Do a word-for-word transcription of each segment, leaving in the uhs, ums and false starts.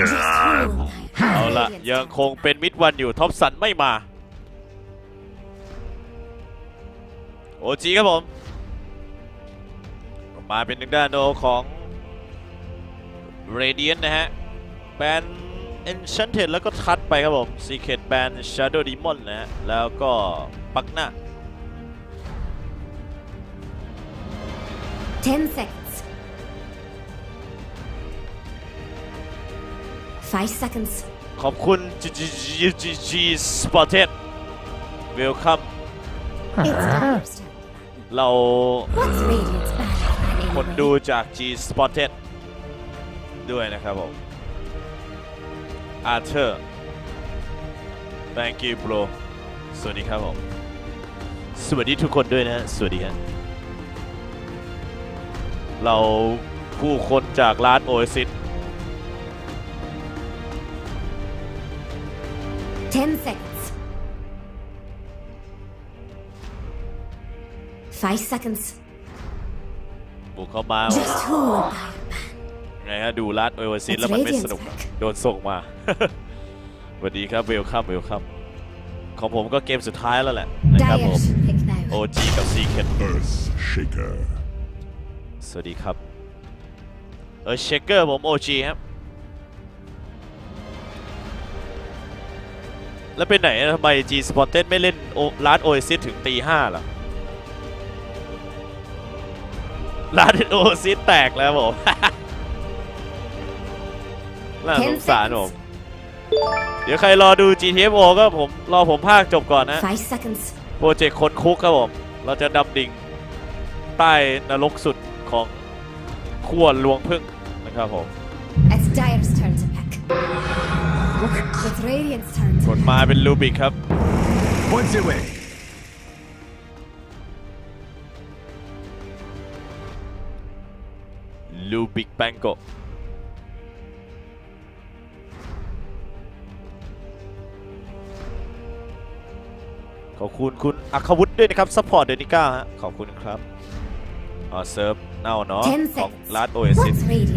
เอาละยังคงเป็นมิดวันอยู่ท็อปสันไม่มาโอจีครับผมมาเป็นหนึ่งด้านโนของเรเดียนนะฮะแบน Enchanted แล้วก็ทัดไปครับผม Secret Band Shadow Demon นะฮะแล้วก็ปักหน้า ten seconds five seconds ขอบคุณ จี จี จี จี Spotted Welcome เราคนดูจาก G Spotted ด้วยนะครับผม Arthur Thank you bro สวัสดีครับผมสวัสดีทุกคนด้วยนะสวัสดีครับเราผู้คนจากร้านโอเอซิส ten seconds five seconds บุกเข้ามาไงฮะดูร้านโอเอซิสแล้วมันไม่สนุกโดนส่งมาสวัสดีครับเวลคัมเวลคัมของผมก็เกมสุดท้ายแล้วแหละนะครับผม โอ จี กับ Secret สวัสดีครับเออเชคเกอร์ผม โอ จี ครับแล้วไปไหนทำไม G Spotted ไม่เล่นร้าน โอ เอซิส ถึงตีห้าล่ะร้าน โอ เอซิส แตกแล้วผมน่าสงสารผมเดี๋ยวใครรอดู จี ที เอฟ โอ ก็ผมรอผมภาคจบก่อนนะโปรเจกต์คนคุกครับผมเราจะดำดิ่งใต้นรกสุดของขั้วลวงพึ่งนะครับผมกดมาเป็นลูบิกครับลูบิกแบงโกขอบคุณคุณอัควุฒิด้วยนะครับซัพพอร์ตเดือนที่เก้าฮะขอบคุณครับอ๋อเซิร์ฟเน่าเนาะของร้านโอเอซิส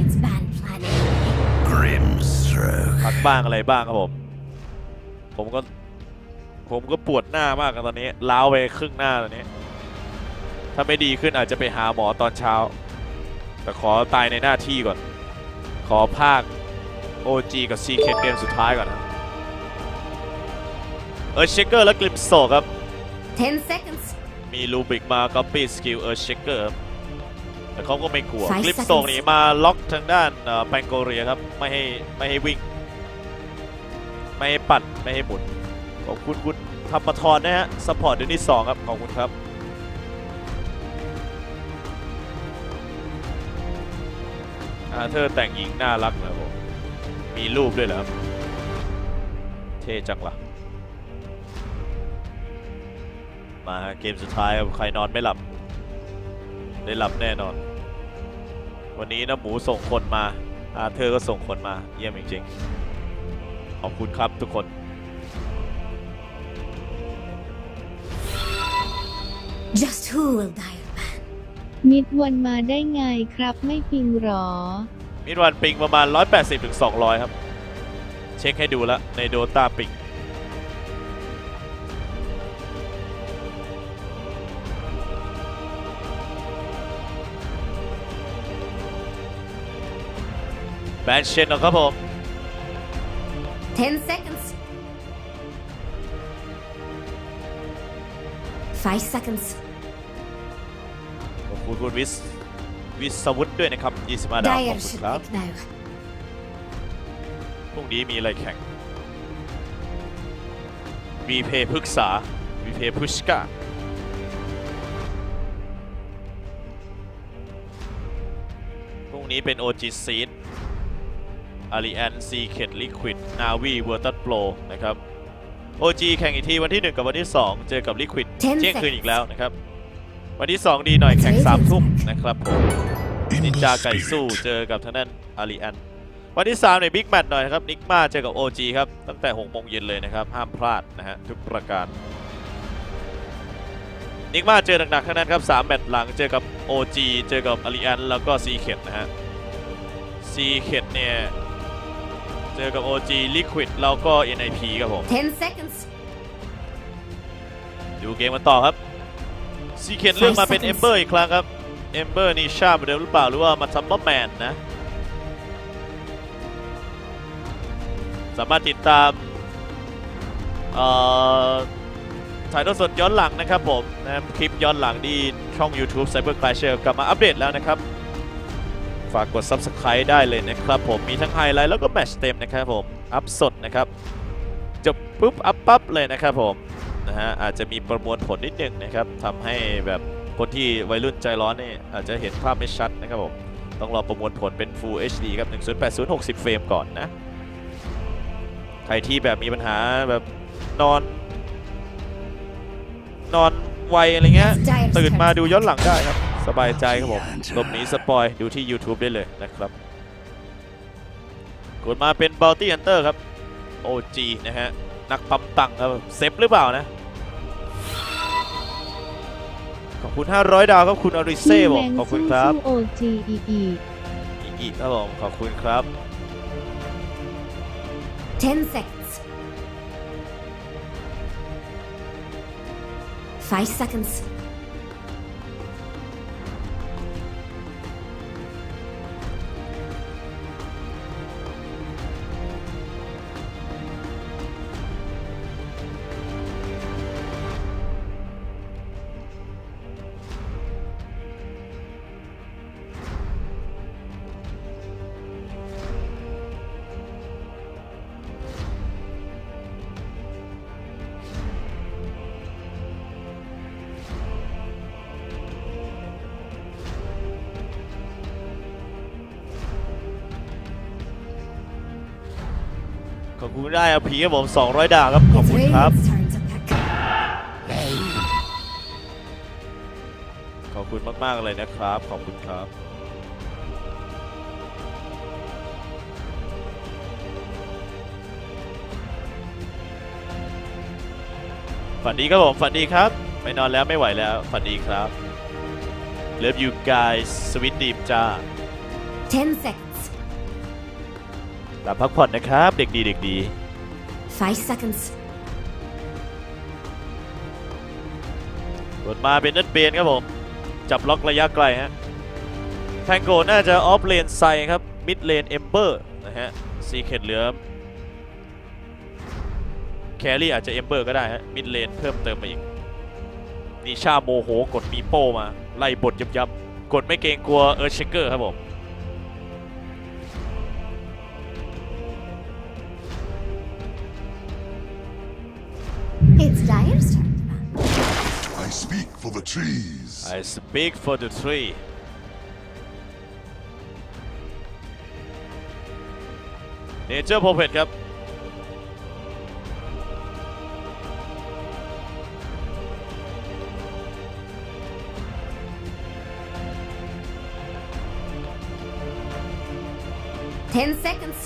พักบ้างอะไรบ้างครับผมผมก็ผมก็ปวดหน้ามากตอนนี้ล้าวไปครึ่งหน้าตอนนี้ถ้าไม่ดีขึ้นอาจจะไปหาหมอตอนเช้าแต่ขอตายในหน้าที่ก่อนขอภาค โอ จี กับ Secret เกมสุดท้ายก่อนนะเออเชคเกอร์และกลิมโซครับ ten seconds มีลูบิกมาก๊อปปี้สกิลเออเชคเกอร์แต่เขาก็ไม่กลัวกลิมโซนี่มาล็อกทางด้านแปงโกเรียครับไม่ให้ไม่ให้วิ่งไม่ให้ปั่นไม่ให้หมุนขอบคุณคุณธรรมทรนะฮะซัพพอร์ตเดือนที่สองครับขอบคุณครับอาเธอแต่งหญิงน่ารักนะผมมีรูปด้วยเหรอครับเท่จังล่ะมาเกมสุดท้ายใครนอนไม่หลับได้หลับแน่นอนวันนี้นะหมูส่งคนมาอาเธอก็ส่งคนมาเยี่ยมจริงๆขอบคุณครับทุกคนมิดวันมาได้ไงครับไม่ปิงหรอมิดวันปิงประมาณ หนึ่งร้อยแปดสิบถึงสองร้อย ครับเช็คให้ดูแล้วในโดต้าปิงแบนเชนนะครับผม ten seconds five seconds ขอบคุณคุณวิสวิสวุฒิด้วยนะครับยี่สิบห้าดาวขอบคุณครับพรุ่งนี้มีอะไรแข่งวีเพย์พฤกษาวีเพย์พุชกาพรุ่งนี้เป็น โอ จี ซีดอารีแอนซีเคนลิควิดนาวีเวอร์ตัสโปรนะครับ โอ จี แข่งอีกทีวันที่หนึ่งกับวันที่สองเจอกับลิควิดเที่ยงคืนอีกแล้วนะครับวันที่สองดีหน่อยแข่งสามทุ่มนะครับผมนินจาไก่สู้เจอกับทางด้านอารีแอนวันที่สามในบิ๊กแมตช์หน่อยนะครับนิกมาเจอกับ โอ จี ครับตั้งแต่หกโมงเย็นเลยนะครับห้ามพลาดนะฮะทุกประการนิกมาเจอหนักๆทั้งนั้นครับสามแมตช์หลังเจอกับ โอ จี เจอกับอารีแอนแล้วก็ซีเคนนะฮะซีเคนเนี่ยเจอกับ โอ จี Liquid แล้วก็ เอ็น ไอ พี ครับผม ten seconds. ดูเกมกันต่อครับซีเคนเลือกมาเป็น Ember อีกครั้งครับ Ember นี่ชาเหมือนเดิมหรือเปล่าหรือว่ามาซัมเมอร์แมนนะสามารถติดตามถ่ายทอดสดย้อนหลังนะครับผมนะคลิปย้อนหลังที่ช่อง YouTube Cyber Clasher กลับมาอัปเดตแล้วนะครับฝากกด Subscribe ได้เลยนะครับผมมีทั้งไฮไลท์แล้วก็แมตช์เต็มนะครับผมอัพสดนะครับจบปุ๊บอัพปั๊บเลยนะครับผมนะฮะอาจจะมีประมวลผลนิดหนึ่งนะครับทำให้แบบคนที่วัยรุ่นใจร้อนนี่อาจจะเห็นภาพไม่ชัดนะครับผมต้องรอประมวลผลเป็น Full เอช ดี ครับหนึ่งศูนย์แปดศูนย์ หกสิบเฟรมก่อนนะใครที่แบบมีปัญหาแบบนอนนอนไวอะไรเงี้ยตื่นมาดูย้อนหลังได้ครับสบายใจครับผมหลบหนีสปอยดูที่ YouTube ได้เลยนะครับกดมาเป็น Bounty Hunter ครับ โอ จี นะฮะนักปั๊มตังค์ครับเซฟหรือเปล่านะขอบคุณห้าร้อยดาวครับคุณอริเซ่บอกขอบคุณครับโอ จี อี อีอีกครับผมขอบคุณครับ ten seconds. five seconds. ขอบคุณได้อพีครับผมสองร้อยดาวครับขอบคุณครับ It's Radiant's turn to pack. ขอบคุณมากๆเลยนะครับขอบคุณครับฝันดีครับผมฝันดีครับไม่นอนแล้วไม่ไหวแล้วฝันดีครับ Love you guys sweet dream จ้า ten seconds. หลับพักผ่อนนะครับเด็กดีเด็กดี five seconds. กดมาเป็นนัดเบนครับผมจับล็อกระยะไกลฮะแทงโกน่าจะออฟเลนไซครับมิดเลนเอมเบอร์นะฮะซีเคทเหลือแครี่อาจจะเอมเบอร์ก็ได้ฮะมิดเลนเพิ่มเติมมาอีกนิชาโมโหกดมีโป้มาไล่บทยับยับกดไม่เกรงกลัวเอิร์ธเชคเกอร์ครับผม It's Dire's turn. I speak for the trees. I speak for the tree เนเจอร์โพเพตครับ ten seconds.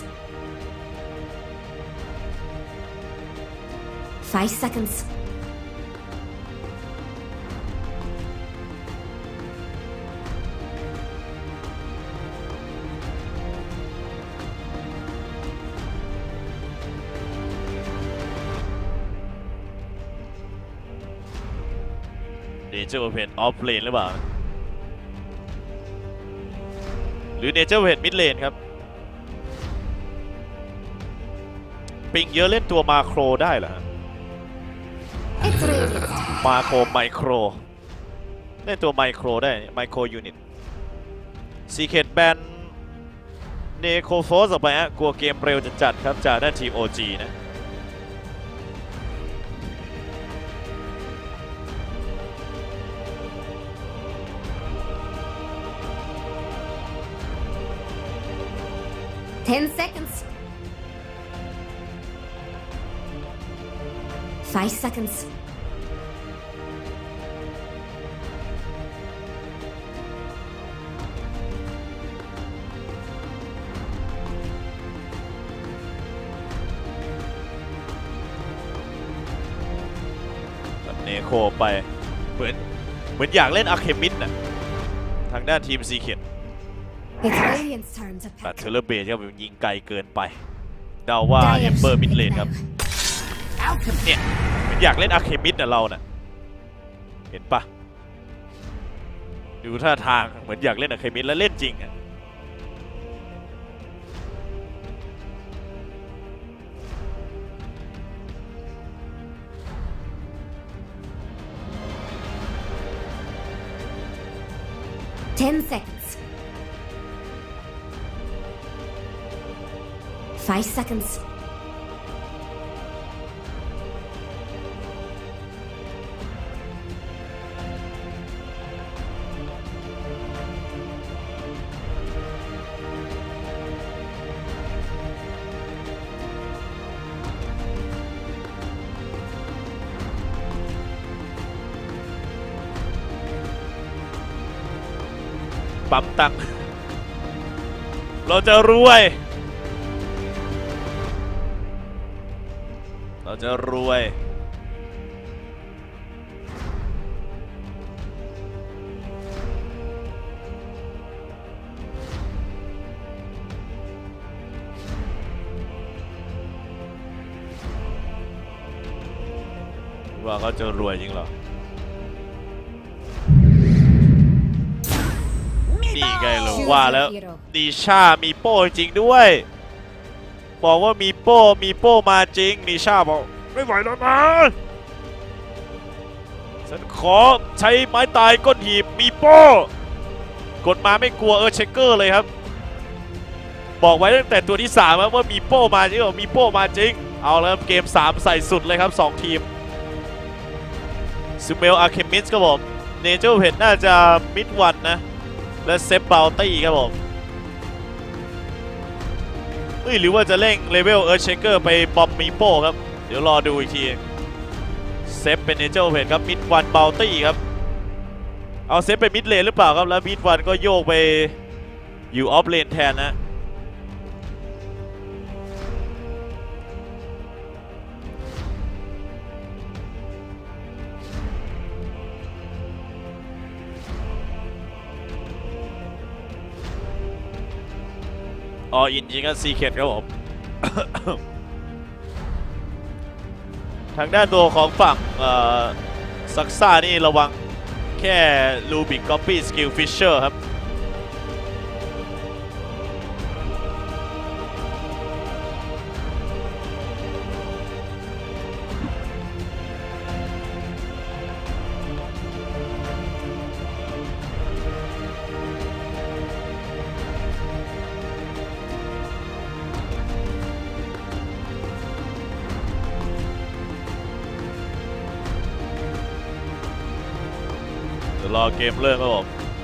five seconds. เนเจอร์โพเพตออฟเลนหรือเปล่าหรือเนเจอร์โพเพตมิดเลนครับปิงเยอะเล่นตัวมาโครได้เหรอฮะ It's Radiant's turn. มาโครไมโครได้ตัวไมโครได้ไมโครยูนิตซีเคทแบนเนโครโฟสออกไปฮะกลัวเกมเร็วจะจัดครับจากด้านทีม โอ จี นะ ten seconds. five seconds. เนโคไปเหมือนเหมือนอยากเล่นอาร์เคมิดน่ะทางด้านทีมซีเคท It's Radiant's turn to ตัด pack. เทเลเบสครับยิงไกลเกินไปเดาว่าเอมเบอร์มิดเลนครับเนี่ยอยากเล่นอาร์เคมิดนะเราเนะ่ะเห็นปะดูท่าทางเหมือนอยากเล่นอาร์เคมิดแล้วเล่นจริงอ่ะ ten seconds. Five seconds. ปั๊มตังค์เราจะรวยเราจะรวยว่าเขาจะรวยจริงเหรอนี่ไงเลยว่าแล้วนิชามีโป้จริงด้วยบอกว่ามีโป้มีโป้มาจริงนิชาบอกไม่ไหวแล้วนะฉันขอใช้ไม้ตายก้นหีบมีโป้กดมาไม่กลัวเออเช็คเกอร์เลยครับบอกไว้ตั้งแต่ตัวที่สามว่ามีโป้มาจริงมีโป้มาจริงเอาแล้วเกมสามใส่สุดเลยครับสองทีมซูเมลอาร์เคมิสครับผมเนเจอร์เพจน่าจะมิดวันนะและเซฟเบลตี้ครับผมเฮ้ยหรือว่าจะเร่งเลเวลเอิร์ธเชคเกอร์ไปบอมมีโป้ครับเดี๋ยวรอดูอีกทีเซฟเป็นเนเจอร์เพจครับมิดวันเบลตี้ครับเอาเซฟเป็นมิดเลนหรือเปล่าครับแล้วมิดวันก็โยกไปอยู่ออฟเลนแทนนะอออินจริงก็ซีเคทครับผม ทางด้านตัวของฝั่งซักซ่านี่ระวังแค่ลูบิกก๊อปปี้สกิลฟิชเชอร์ครับรอเกมเริ่มครับผม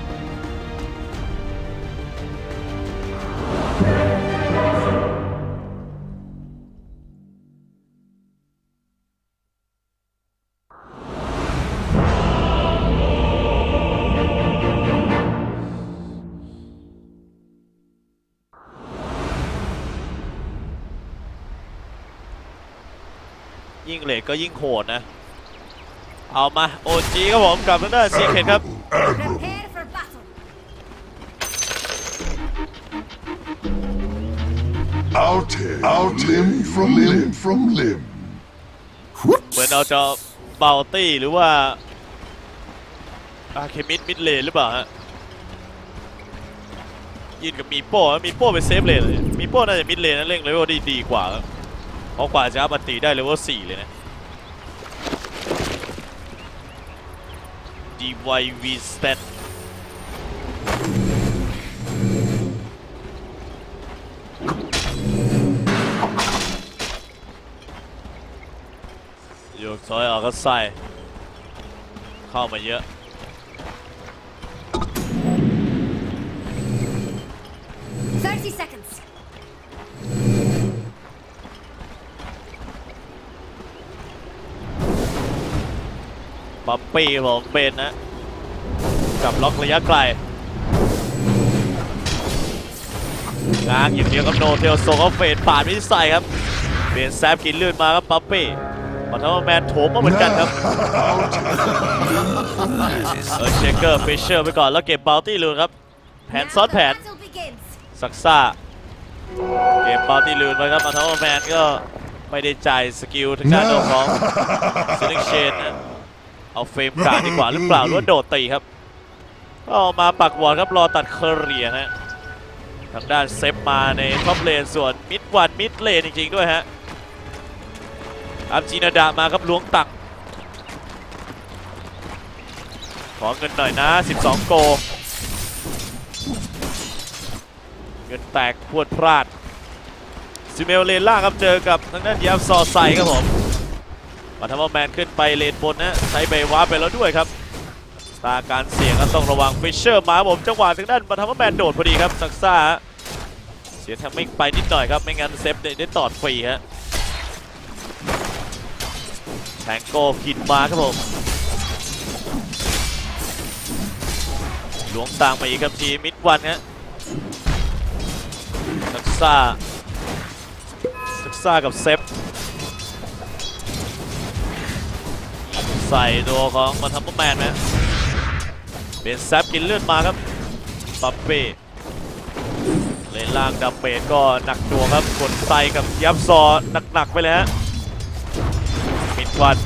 ยิ่งเลทก็ยิ่งโหดนะเอามาโอจีครับผมกับทางด้านซีเคทครับ Prepare for battle. I'll tear I'll limb from limb from limb. เหมือนเราจะเบลตี้หรือว่าอาเคมิดมิดเลนหรือเปล่าฮะยืนกับมีโป้มีโป้เป็นเซฟเลนเลยมีโป้น่าจะมิดเลนนะเร่งเลเวลได้ดีกว่าเพราะกว่าจะอัพอันตีได้เลเวลสี่เลยนะดีไววีสเตนโยกซอยออกก็ใส่เข้ามาเยอะ thirty seconds. บัมปี้ของเบนนะกับล็อกระยะไกลง้างอย่างเดียวกับโนเทลโซก็เฟดผ่านมิสไซครับเบนแซฟกินเลือดมาครับบัมปี้มาทำแมนโถมมาเหมือนกันครับเออเชคเกอร์ฟิชเชอร์ไปก่อนแล้วเก็บบาวตี้ลูนครับแผนซ้อนแผนซักซ่าเกมบอลที่ลืนไปครับมาทาวเวอร์แมนก็ไม่ได้จ่ายสกิลทางด้านของซิลิงเชนเอาเฟรมการดีกว่าหรือเปล่าหรือว่าโดดตีครับก็มาปักวอร์ดครับรอตัดเคอร์เรียนะทางด้านเซฟมาในท็อปเลนส่วนมิดวันมิดเลนจริงๆด้วยฮะอัมจีนาดามาครับล้วงตักขอเงินหน่อยนะสิบสองโกเงินแตกพรวดพลาดซิเมลเลนล่างครับเจอกับทางด้านยับซอไซครับผมมาทำว่าแมนขึ้นไปเลนบนนะใช้ใบว้าไปแล้วด้วยครับตาการเสี่ยงก็ต้องระวังฟิชเชอร์มาผมจังหวะทางด้านมาทำว่าแมนโดดพอดีครับซักซ่าเสียทำไม่ไปนิดหน่อยครับไม่งั้นเซฟได้ตอดฟรีฮะแทงโก้กินมาครับผมหลวงต่างมาอีกครับทีมิดวันฮะซักซ่าซักซ่ากับเซฟใส่ตัวของมาทำแมนนะเป็นแซฟกินเลือดมาครับปัปเป้เลนล่างดับเบลก็หนักหน่วงครับกดไซกับยับซอหนักๆไปเลยฮะมิดวัน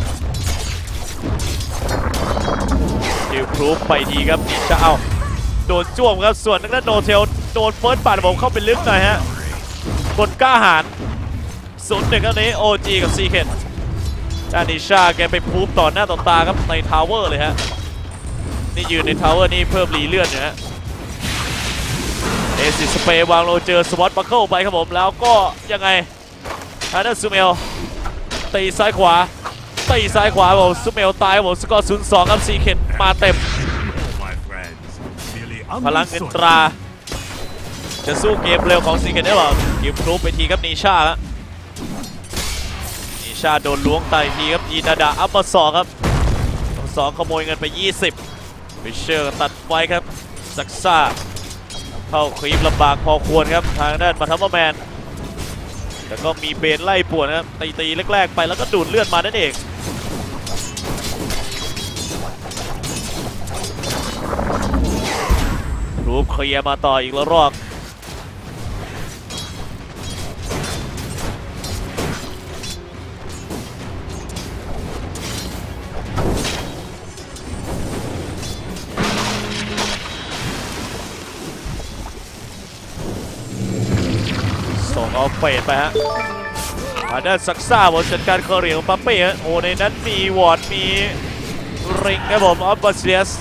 ดิวพรูฟไปดีครับนิชาเอาโดนจ้วงครับส่วนทางด้านโนเทลโดนเฟิร์สบาดผมเข้าไปลึกหน่อยฮะคนกล้าหาญศูนย์หนึ่งครับนี้โอจีกับซีเคนจานิชาแกไปพูฟต่อหน้าต่อตาครับในทาวเวอร์เลยฮะนี่ยืนในทาวเวอร์นี่เพิ่มรีเลื่อนอยู่ฮะเอซิสเปย์วางโรเจอร์สวอตบัคเคิลไปครับผมแล้วก็ยังไงฮานาซูเมลตีซ้ายขวาตีซ้ายขวาผมซูเมลตายผมสกอร์ศูนย์สองครับซีเคนมาเต็มพลังเงินตราจะสู้เกมเร็วของซีเคนได้หรอยิงพลุไปทีครับนีชาครับนีชาโดนล้วงไตทีครับยีนาดาอัพมาสองครับสองขโมยเงินไปยี่สิบฟิชเชอร์ตัดไว้ครับซักซ่าเข้าครีมลำบากพอควรครับทางด้านมาทัมเบอร์แมนแล้วก็มีเบนไล่ป่วนนะครับตีตีแรกๆไปแล้วก็ดูดเลือดมานั่นเองรูปเคลียร์มาต่ออีกแล้วรอบส่งเอาเฟดไปฮะทางด้านซักซ่าบนจัดการเคอร์เรียของปั๊มเป้ฮะโอ้ในนั้นมีวอร์ดมีริงครับผมออฟบาเซียส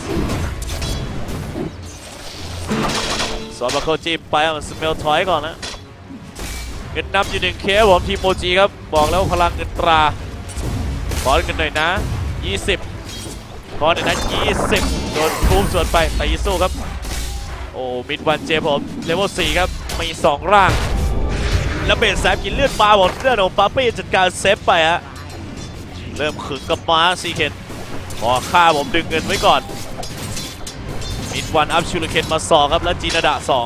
สอบมาเข้าจีบไปมันสเมลถอยก่อนนะเงินนำอยู่หนึ่งเคสผมทีมโมจีครับบอกแล้วพลังเงินตราขอเงินหน่อยนะยี่สิบขอหน่อยนะยี่สิบโดนคูมส่วนไปตีสู้ครับโอ้มิดวันเจผมเลเวลสี่ครับมีสองร่างแล้วเบนแซฟกินเลือดมาหมดเลือดของปาเป้จัดการเซฟไปฮะเริ่มขึงกับม้าซีเคนขอฆ่าผมดึงเงินไว้ก่อนมิดวันอัพชูริเคนมาสองครับแล้วจีนาดะสอง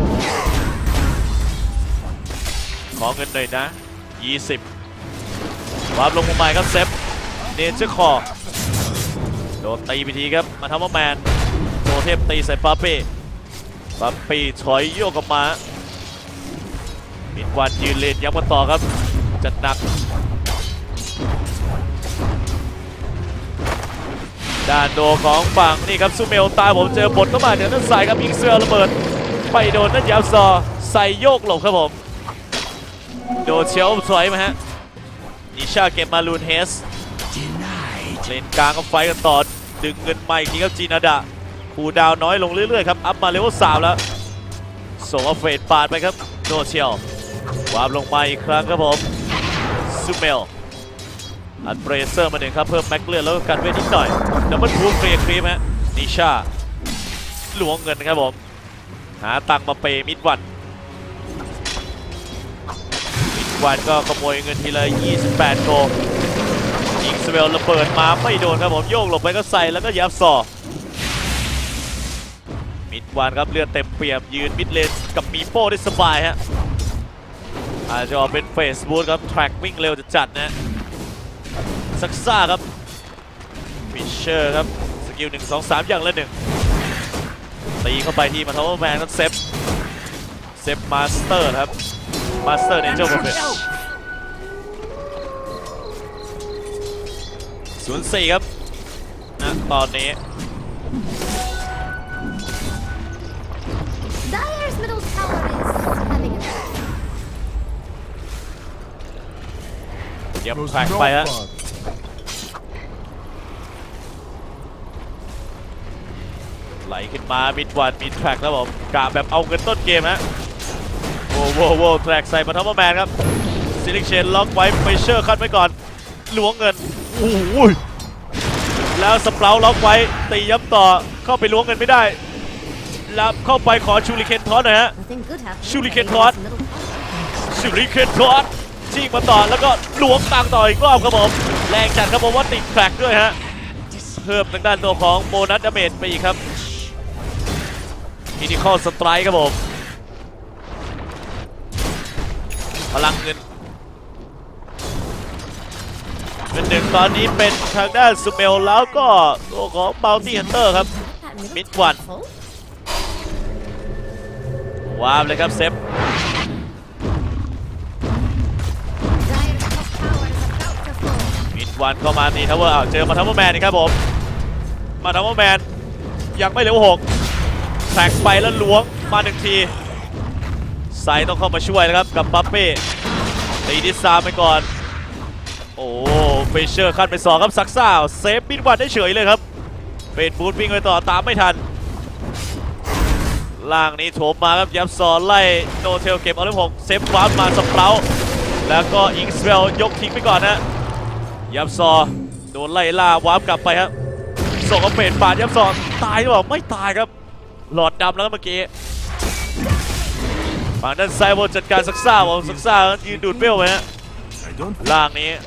ขอเงินหน่อยนะยี่สิบวาร์ปลงมาใหม่ครับเซฟเนเจอร์คอโดนตีไปทีครับมาทำว่าแมนโจเทพตีใส่ปาเป้ปาเป้ถอยโยกกลับมามิดวันยืนเลนย้ำกันต่อครับจัดหนักด้านโดของฝั่งนี่ครับซูเมลตายผมเจอบทเข้ามาเดี๋ยวนั่นใส่ครับยิงเสื้อระเบิดไปโดนนั่นยาวซอใส่โยกหลบครับผมโดนเชลถอยมาฮะนิชาเก็บมาลูนเฮสเลนกลางก็ไฟกันต่อดึงเงินใหม่ทีครับจีนาดะคูดาวน้อยลงเรื่อยๆครับอัพมาเลเวลสามแล้วส่งเอาเฟดปาดไปครับโดนเชลวาร์ปลงมาอีกครั้งครับผมซูเมลอันเบรเซอร์มาหนึ่งครับเพิ่มแม็กเลือดแล้วก็กันเวทนิดหน่อยดับเบิลพูฟเฟย์ครีมฮะนิชาหลวงเงินครับผมหาตังมาเปย์มิดวันมิดวันก็ขโมยเงินทีละยี่สิบแปดโกยิงสเวลระเบิดมาไม่โดนครับผมโยกหลบไปก็ใส่แล้วก็ยับซอมิดวันครับเลือดเต็มเปี่ยมยืนมิดเลนกับมีโป้ได้สบายฮะอาจจะออกเป็นเฟสบูทครับแทร็กวิ่งเร็วจะจัดนะซักซ่าครับฟิชเชอร์ครับสกิลหนึ่งสองสามอย่างละหนึ่งตีเข้าไปที่มาทาวเวอร์แมนก็เซฟเซฟมาสเตอร์ครับมาสเตอร์เนเจอร์โปรเฟสศูนย์สี่ครับนะตอนนี้ Dire's middle tower is having a bad. เดี๋ยว Goes แทร็ก no ไปฮะ further. ไหลขึ้นมามิดวันมีแทร็กแล้วผมกะแบบเอาเงินต้นเกมฮะโว้โว้โว้แทร็กใส่มาทัพเปอร์แมนครับซิลิกเชนล็อกไว้ไฟเชอร์คัดไว้ก่อนล้วงเงินโอ้โหแล้วสเปราล็อกไว้ตีย้ำต่อเข้าไปล้วงเงินไม่ได้แล้วเข้าไปขอชูริเคนทอสหน่อยฮะ Nothing good happened. Shuriken Dire's Toss. middle tower. ชูริเคนทอสชิงมาต่อแล้วก็ล้วงตังต่ออีกรอบครับผมแรงจัดครับผมว่าติดแทร็กด้วยฮะเพิ่มทางด้านตัวของโบนัสดาเมจไปอีกครับอินิคอลสไตร์ครับผมพลังเงินเป็นหนึ่งตอนนี้เป็นทางด้านซูเมลแล้วก็ตัวของบาวตี้ฮันเตอร์ครับ That middle Mid tower one. full? ว้าวเลยครับเซฟ Dire's top tower is about to fall. มิดวันเข้ามาตีทาวเวอร์อ้าวเจอมาทัพเปอร์แมนนี่ครับผมมาทัพเปอร์แมนยังไม่เหลือหกแทร็กไปแล้วล้วงมาหนึ่งทีไซต้องเข้ามาช่วยนะครับกับบัฟเป้ตีดิซาไปก่อนโอ้เฟเชอร์ขั้นไปสองครับซักซ่าเซฟมิดวันได้เฉยเลยครับเป็นบูทวิ่งไปต่อตามไม่ทันล่างนี้โถมมาครับยับซอไล่โนเทลเก็บเอาเลขหกเซฟวาร์ปมาสเปราแล้วก็อิงสเวลยกทิ้งไปก่อนนะยับซอโดนไล่ล่าวาร์ปกลับไปครับส่งกระเปดปาดยับซอตายหรือเปล่าไม่ตายครับหลอดดำแล้วเมื่อกี้ฝั่งด้านซ้ายบนจัดการซักซ่าผมซักซ่ายืนดูดเบลไปฮะ I don't ล่างนี้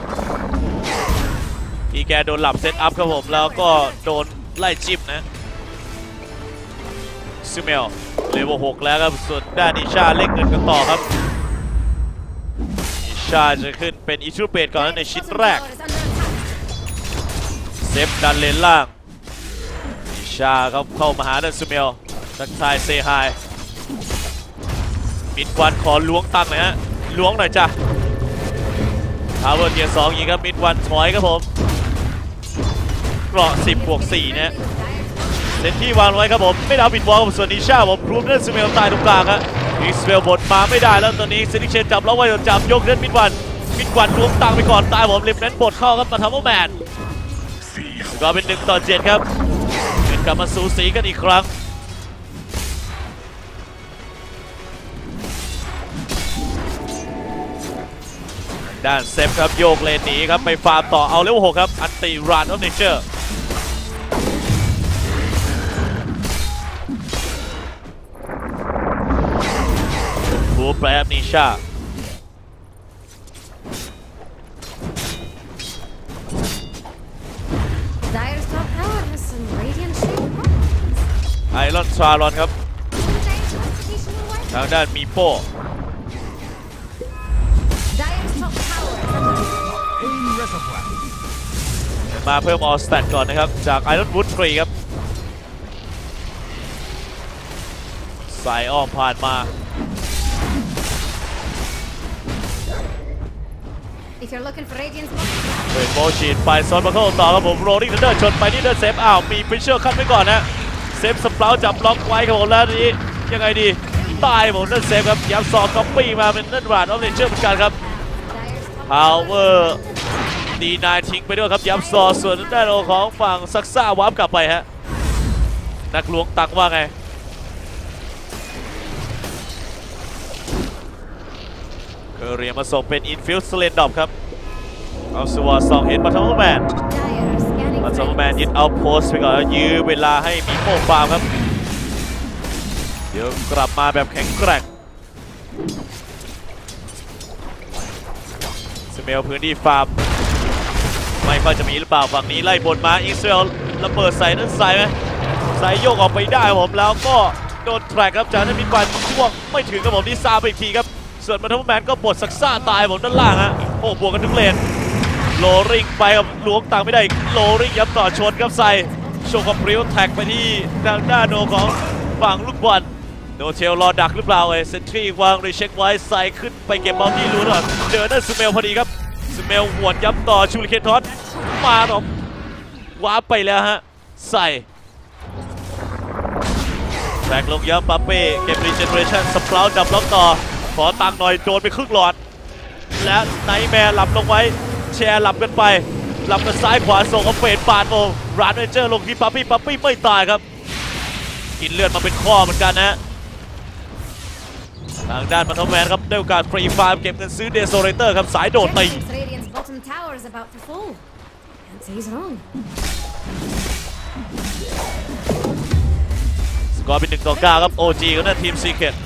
ที่แกโดนหลับเซตอัพครับผมแล้วก็โดนไล่จิ้มนะซูเมลเลเวลหกแล้วครับส่วนด้านนิชาเล่นเงินกันต่อครับนิชาจะขึ้นเป็นอิชูเปตก่อนนะในชิ้น Bottom แรก tower is under attack. เซฟดันเลนล่างนิชาเขาเข้ามาหาด้านซูเมลทักทายเซฮายมิดวันขอล้วงตังค์หน่อยฮะล้วงหน่อยจ้ะทาวเวอร์เทียร์สองยิงครับมิดวันถอยครับผมเกราะสิบบวกสี่นะ Dire's เซนที่วางไว้ครับผมไม่ได้เอาปิดวอลกับส่วนนิชาผมพรูฟเล่นซูเมลตายตรงกลางครับอิสเวลบดมาไม่ได้แล้วตอนนี้ซินิเชนจับแล้วไว้จับยกเล่นมิดวันมิดวันล้วงตังไปก่อนตายผมริมนั้นบดเข้าครับมาทำว่าแมนก็เป็นหนึ่งต่อเจ็ดครับเป็นกลับมาสูสีกันอีกครั้งด้านเซฟครับโยกเลนหนีครับไปฟาร์มต่อเอาเลเวลหกครับอันติรันออฟเนเจอร์บูแปรบนิชา Dire's top tower has some radiant shield problems. ไอรอนทรารอนครับ Dire's constitutional wipe. ทางด้านมีโป้ Dire's top tower is under aim reservoir. มาเพิ่มออสแตทก่อนนะครับจากไอรอนวูดทรีครับสายอ้อมผ่านมา If you're looking for radiance, เปิดโบชีนไปซอนมาเข้าต่อครับผมโรลลิ่งเดอร์ชนไปนี่เดอร์เซฟอ้าวมีฟิชเชอร์คัดไว้ก่อนนะเซฟสเปราจับล็อกไว้ครับผมแล้วนี้ยังไงดีตายผมนั่นเซฟครับยับซองก๊อปปี้มาเป็นนั่นราดออฟเลนเจอร์เหมือนกันครับ Dire's top พาวเวอร์ดีนายทิ้งไปด้วยครับยับซอส่วนด้านของฝั่งซักซ่าวาร์ปกลับไปฮะนักล้วงตังว่าไงเคอเรียมาส่งเป็นอินฟิลด์สเลนดอปครับเอาสวอสองเห็นมาทัมเบอร์แมน Dire scanning มาทัมเบอร์แมน friends. ยึดเอาโพสต์ไปก่อนแล้วยื้อเวลาให้มีโป้ฟาร์มครับเดี๋ยวกลับมาแบบแข็งแกร่งสเมลพื้นที่ฟาร์มไม่ค่อยจะมีหรือเปล่าฝั่งนี้ไล่บนมาอิสราเอลระเบิดใส่นั้นใส่ไหมใส่โยกออกไปได้ผมแล้วก็โดนแทร็กครับจากนั้นมีกวนช่วงไม่ถึงครับผมที่ซาไปอีกทีครับส่วนมาทัมเบอร์แมนก็บดซักซ่าตายผมด้านล่างฮะโอ้บวกกันทุกเลนโลริงไปกับล้วงตังไม่ได้โลริงยับต่อชนครับใส่โชว์กับพริ้วแท็กไปที่ทางด้านโนของฝั่งลูกบอลโนเทลรอดักหรือเปล่าเอ้เซนทรีวางรีเช็คไว้ใส่ขึ้นไปเก็บบอลที่รู้หรอเจอนั่นสเมลพอดีครับสเมลหวดย้ำต่อชูริเคนทอสมาหรอว้าไปแล้วฮะใส่แบกลงย้ำปาเป้เก็บรีเจนเนอเรชั่นสปราวจับล็อกต่อขอตังหน่อยโดนไปครึ่งหลอดและไนท์แมร์หลับลงไว้แชร์หลับกันไปหลับกันซ้ายขวาส่งเอาเฟดปาดโมรานเรนเจอร์ลงที่ปั๊ปปี้ปั๊ปปี้ไม่ตายครับกินเลือดมาเป็นข้อเหมือนกันนะทางด้านมาทอมแมนครับได้โอกาสฟรีฟาร์มเก็บเงินซื้อเดโซเรเตอร์ครับสายโดดตี Radiant's bottom tower is about to fall. Can't say he's wrong. สกอร์เป็นหนึ่งต่อเก้าครับ โอ จี กับนั่นทีมซีเคท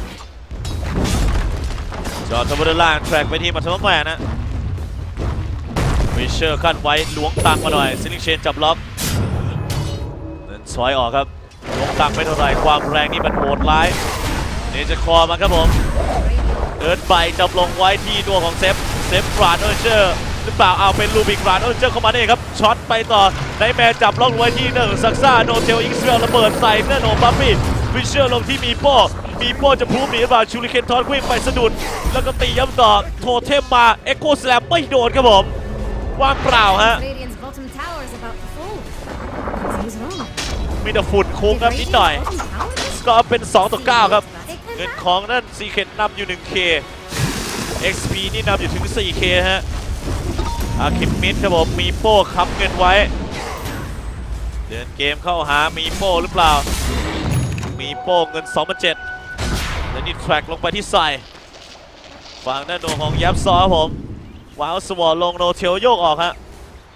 จอดทับเบอร์ล่างแทร็กไปที่มาทอมแมนนะวิเชอร์ขั้นไว้ล้วงตังมาหน่อยซิลิงเชนจับล็อกเดินซอยออกครับล้วงตังไม่เท่าไหร่ความแรงนี่มันโหดร้ายเนจะคอมาครับผมเดินไปจับลงไว้ที่ตัวของเซฟเซฟฟรานเออร์เจอร์หรือเปล่าเอาเป็นลูบิกฟรานเออร์เจอร์เข้ามาเองครับช็อตไปต่อไนท์แมร์จับล็อกไว้ที่เนอร์ซักซ่าโนเทลอิงเซลระเบิดใส่เนอร์โนบัฟฟี่วิเชอร์ลงที่มีโป้มีโป้จะพูดหนีบ่าชูริเคนทอสวิ่งไปสะดุดแล้วก็ตีย้ำต่อโทเทมมาเอ็กโคสแลมไม่โดนครับผมว่างเปล่าฮะ Radiant's bottom tower is about to fall. Can't say he's wrong. มีแต่ฝุ่นคุ้งครับนิดหน่อยก็เป็นสองต่อเก้าครับเงินของนั่นซีเคทนำอยู่ หนึ่งเค เอ็กซ์ พี นี่นำอยู่ถึง สี่เค ฮะอาคิมมิดครับผมมีโป้ค้ำเงินไว้เดินเกมเข้าหามีโป้หรือเปล่ามีโป้เงิน สองพันเจ็ดร้อย แล้วนี่แทร็กลงไปที่ใส่ฝั่งด้านโนของยับซอครับผมวางสวอตลงโนเทลโยกออกฮะ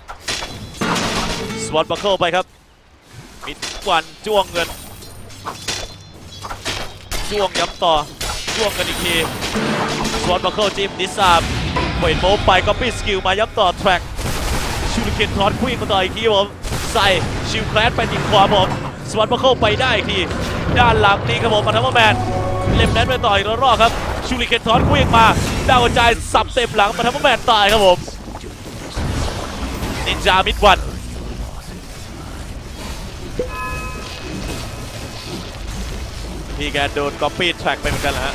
สวอตบัคเคิลไปครับมิดกวันจ้วงเงินจ้วงย้ำต่อจ้วงกันอีกทีสวอตบัคเคิลจิมดิสามเปิดโมไปก็ปี้สกิลมาย้ำต่อแทร็กชูริเคนทอสควิ่งมาต่ออีกทีผมใส่ชิลแคลสไปติดขวาผมสวอตบัคเคิลไปได้อีกทีด้านหลังนี่ครับผมมาทั้งแมนเล็มนั้นไปต่ออีกรอบครับชูริเคนทอสควิ่งมาดาวกระจายสับเต็มหลังมาทั้งแมนตายครับผมนินจามิดวันพี่แกโดนก๊อปปี้แทร็กไปเหมือนกันนะฮะ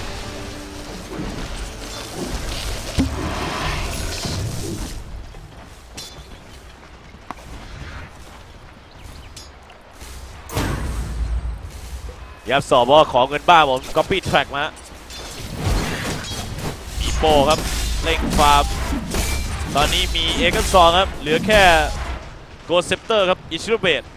ยับสอบว่าขอเงินบ้าผมก๊อปปี้แทร็กมามีโปครับเล่งฟาร์มตอนนี้มีเอเกนซองครับเหลือแค่โกเซปเตอร์ครับอิชิโรเบต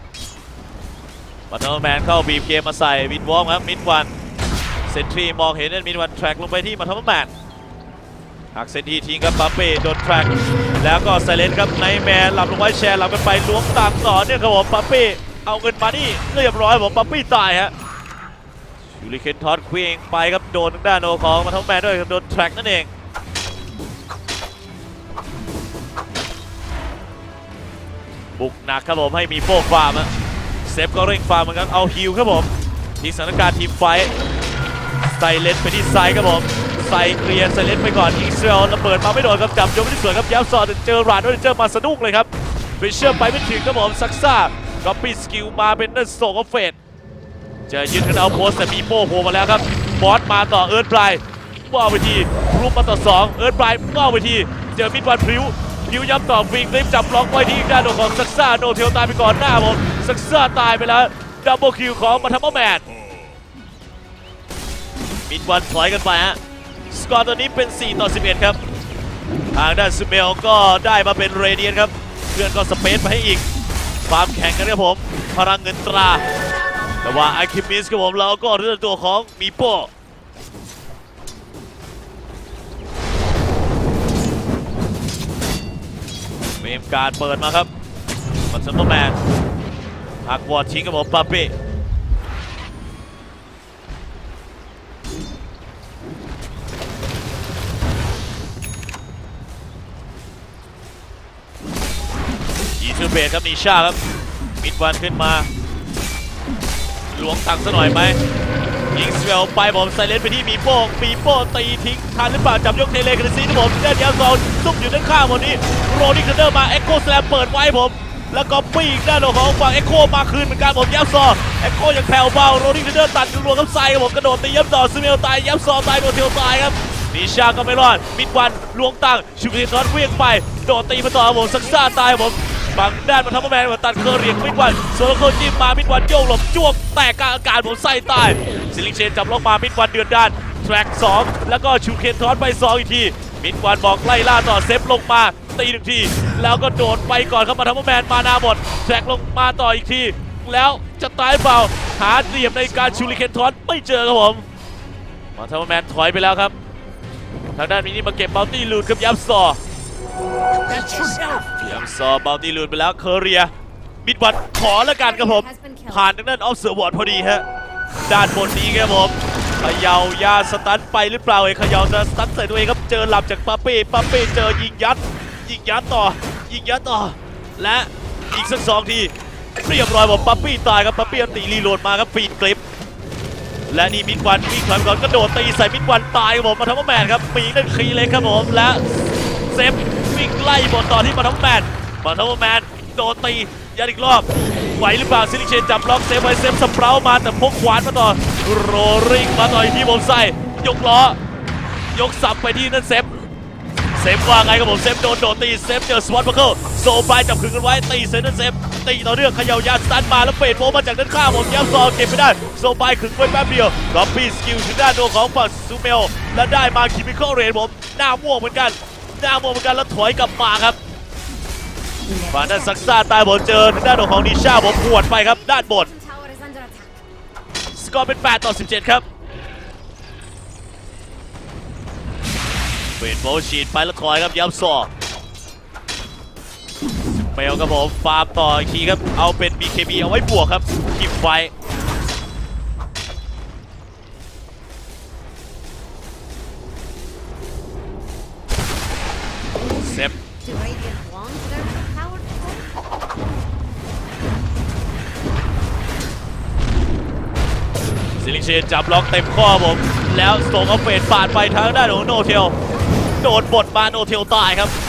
วันเดอร์แมนเข้าบีบเกมมาใส่วินวอล์กครับมิดวันเซนทรีมองเห็นนั่นมิดวันแทร็กลงไปที่มาทอมแมนหักเซนทีทิ้งครับปาเป้โดนแทร็กแล้วก็ไซเลนครับไนท์แมนหลับลงไว้แชร์หลับกันไปล้วงตามต่อเนี่ยครับผมปาเป้เอาเงินมานี่เรียบร้อยผมปาเป้ตายฮะยูริเคนทอสเคว้งไปครับโดนทางด้านโนของมาทอมแมนด้วยครับโดนแทร็กนั่นเองบุกหนักครับผมให้มีโฟกฟาร์มเซฟก็เร่งฟาร์มเหมือนกันเอาฮิลครับผมที่สถานการณ์ทีมไฟไซเลนไปที่ไซครับผมไซเคลียร์ไซเลนไปก่อนอิงเซลระเบิดมาไม่โดนครับจับยกไม่ได้สวยครับยับซอเจอรานด้วยเจอมาสะดุ้งเลยครับไปเชื่อมไปไม่ถึงครับผมซักซ่าก็ปีสกิลมาเป็นนั่นโซกับเฟดจะยึดกันเอาโพสแต่มีโป้โผล่มาแล้วครับบอสมาต่อเอิร์ธไบรท์ว่าไปทีรูปมาต่อสองเอิร์ธไบรท์ว่าไปทีเจอมิดวันพริ้วพิวย้ำต่อฟิงลิฟจับล็อกไว้ที่ด้านของซักซ่าโนเทลตายไปก่อนหน้าผมซักซ่าตายไปแล้วดับเบิลคิวของมาทัมเบอร์แมนมิดวันถอยกันไปฮะสกอร์ตอนนี้เป็นสี่ต่อสิบเอ็ดครับทางด้านซูเมลก็ได้มาเป็นเรเดียนครับเพื่อนก็สเปซไปให้อีกความแข่งกันครับผมพลังเงินตราแต่ว่าไอคิมิสครับผมเราก็เรื่องตัวของมีโป้เมมการเปิดมาครับมันซัมเปอร์แมนหักวอร์ดทิ้งกับผมปาเป้อีทูเบสครับนิชาครับมิดวันขึ้นมาหลวงตังซะหน่อยไหมยิงสเวลไปผมไซเลนไปที่มีโป้มีโป้ตีทิ้งทันหรือเปล่าจับยกเทเลกันซีนะผมได้เดียวซอนซุ่มอยู่ด้านข้างวันนี้โรนิคเดอร์มาเอ็กโคสแลมเปิดไว้ผมแล้วก็ปีกด้านของฝั่งเอ็กโคมาคืนเหมือนกันผมยับซอเอ็กโคยังแผ่วเบาโรดิ้งเดอร์ตัดรวมกับไซครับผมกระโดดตียับซอซูเมลตายยับซอตายโดนเทลตายครับนิชาก็ไม่รอดมิดวันลวงตังชูเทนนอตเวียงไปโดดตีมาต่อผมซักซ่าตายผมฝั่งด้านมาทัพแมนมาตัดเคอร์เรียงมิดวันโซโลโคจิ้มมามิดวันโยกหลบจ้วงแตกกลางอากาศผมไส้ตายซิลิงเชนจับล็อกมามิดวันเดือดด้านแทร็กสองแล้วก็ชูเคนทอนไปสองอีกทีมิดวันบอกไล่ล่าต่อเซฟลงมาตีหนึ่งทีแล้วก็โดดไปก่อนครับมาทัพแมนมานาหมดแทร็กลงมาต่ออีกทีแล้วจะตายเปล่าหาเหลี่ยมในการชูริเคนทอนไม่เจอครับผมมาทัพแมนถอยไปแล้วครับทางด้านมินิมาเก็บบัลตี้ลูดกับยับซอยับซอบัลตี้ลูดไปแล้วเคอร์เรียมิดวันขอแล้วกันครับผมผ่านทางด้านออฟเซอร์วอร์ดพอดีฮะด้านบนนี้ครับผมเขย่ายาสตันไปหรือเปล่าเอ้เขย่าจะสตันใส่ตัวเองครับเจอหลับจากปาเป้ปาเป้เจอยิงยัดยิงยัดต่อยิงยัดต่อและอีกสักสองทีเรียบร้อยผมปาปี้ตายครับปาปี้ตีรีโหลดมาครับฟีดคลิปและนี่มิดวันวิ่งถอยก่อนกระโดดตีใส่มิดวันตายครับผมมาทัพแมนครับปีนั่นคีเลยครับผมและเซฟวิ่งไล่บอลต่อที่มาทัพแมนมาทัพแมนโดนตียัดอีกรอบไหวหรือเปล่าซิลิเชนจับล็อกเซฟไว้เซฟสเปรามาแต่พกขวานมาต่อโรริงมาต่ออีกทีผมใส่ยกล้อยกสับไปที่นั่นเซฟเซฟว่าไงครับผมเซฟโดนโดดตีเซฟเจอสวอตบัคเกิลโซบายจับขึงกันไว้ตีเซนนั่นเซฟตีต่อเนื่องเขย่ายาสตันมาแล้วเฟดโฟมาจากด้านข้างผมยับซอเก็บไม่ได้โซบายขึงไว้แป๊บเดียวก็ปีสกิลถึงด้านโดของฝั่งซูเมลและได้มาคิมิคอลเรนผมหน้าม่วงเหมือนกันหน้าม่วงเหมือนกันแล้วถอยกลับมาครับฝั่งด้านซักซ่าตายบนเจอทางด้านของนิชาผมหวดไปครับด้านบนสกอร์เป็นแปดต่อสิบเจ็ดครับเฟดโฟฉีดไปแล้วถอยครับยับซอเมลครับผมฟาร์มต่ออีกทีครับเอาเป็น บี เค บี เอาไว้บวกครับคีบไฟเซฟซิลิเชนจับล็อกเต็มข้อผมแล้วส่งเอาเฟดปาดไปทางด้านของโนเทลโดนบดมาโนเทลตายครับ